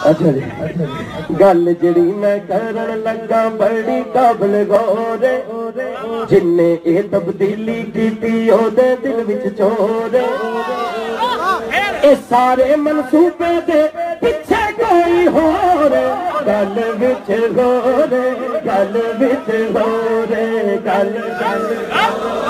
अच्छा जी, गल जिहड़ी मैं करन लगा बड़ी काबिल गौर, जिन्ने ये तब्दीली कीती ओदे दिल विच चोर। ए सारे मनसूबे दे पिछे कोई होर, गल विच गौर, गल विच गौर, गल गल